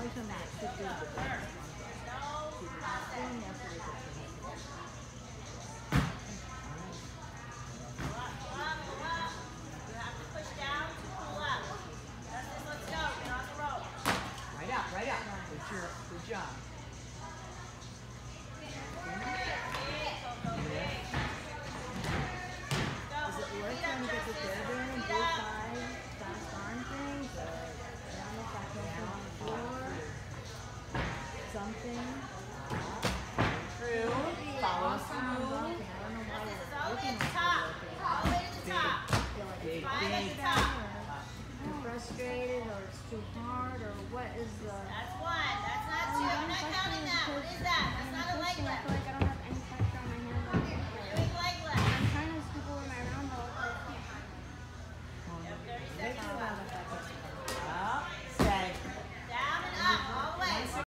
always tell me that sit good is the best one. She's not doing that for you. Right up. Good job. Is it worth trying to get the third in and do 5 fast arm things? Or down the back on the floor? Something? True. Follow some move. I don't know why we're All the way looking at the like top. we're All the way to the top. feel like Big, it's Five at big. the top. too frustrated or it's too hard or what is the... That's one. That's not two. I'm not counting that. What is that? That's not a leg lift.